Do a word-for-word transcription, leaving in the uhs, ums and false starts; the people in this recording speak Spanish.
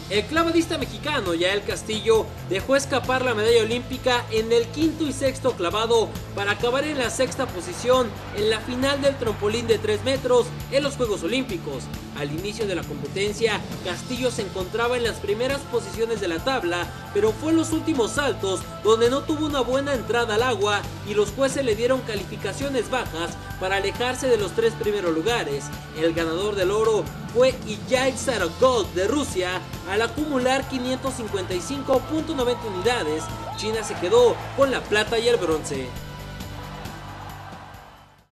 El clavadista mexicano Yael Castillo dejó escapar la medalla olímpica en el quinto y sexto clavado para acabar en la sexta posición en la final del trampolín de tres metros en los Juegos Olímpicos. Al inicio de la competencia, Castillo se encontraba en las primeras posiciones de la tabla, pero fue en los últimos saltos donde no tuvo una buena entrada al agua y los jueces le dieron calificaciones bajas para alejarse de los tres primeros lugares. El ganador del oro fue Iyai Zarogod de Rusia al acumular quinientos cincuenta y cinco punto noventa unidades. China se quedó con la plata y el bronce.